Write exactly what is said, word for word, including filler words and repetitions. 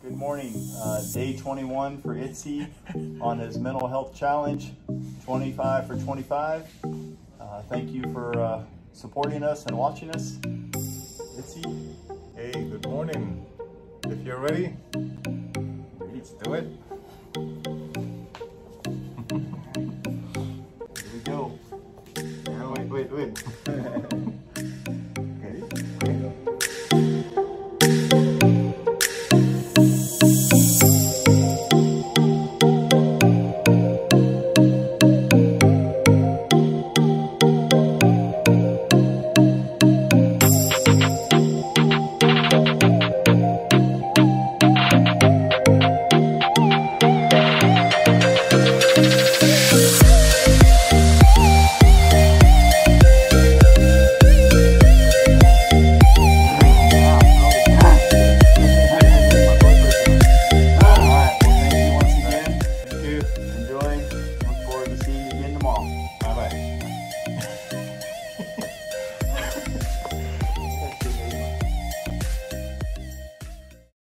Good morning. Uh, day twenty-one for Itzy on his mental health challenge, twenty-five for twenty-five. Uh, thank you for uh, supporting us and watching us. Itzy. Hey, good morning. If you're ready, let's do it. Here we go. Yeah, wait, wait, wait.